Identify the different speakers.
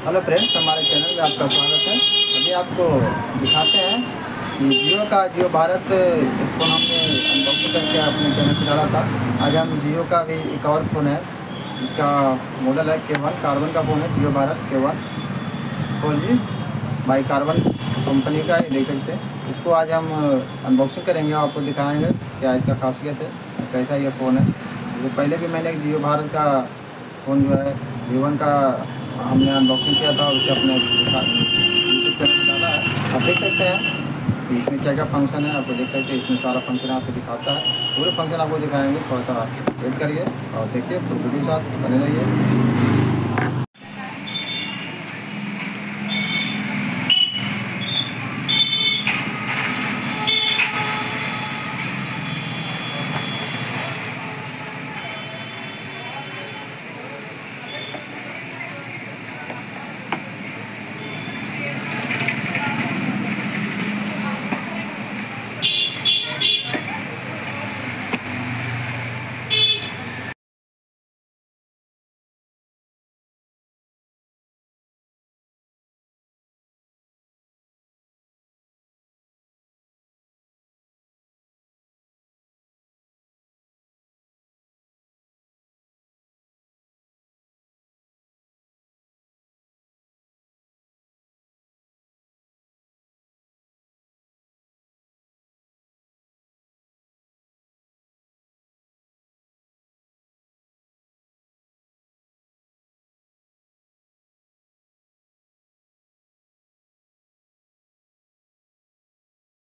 Speaker 1: Hello friends, हमारे channel में आपका स्वागत है। अभी आपको दिखाते हैं कि जियो भारत फ़ोन हमने अनबॉक्सिंग करके अपने चैनल पर डाला था। आज हम जियो का भी एक और फ़ोन है, जिसका मॉडल है K1 कार्बन का फ़ोन है। Jio Bharat K1 4G by Karbonn company का, ये देख सकते हैं। इसको आज हम अनबॉक्सिंग करेंगे, आपको दिखाएंगे क्या इसका खासियत है, कैसा ये फ़ोन है। तो पहले भी मैंने एक जियो भारत का फ़ोन जो है K1 का हमने अनबॉक्सिंग किया था, उसे अपने यूट्यूब पर डाला है। आप देख सकते हैं कि इसमें क्या क्या फंक्शन है, आपको देख सकते हैं। इसमें सारा फंक्शन आपको दिखाता है, पूरे फंक्शन आपको दिखाएंगे। थोड़ा सा वेट करिए और देखिए, तो वीडियो के साथ बने रहिए।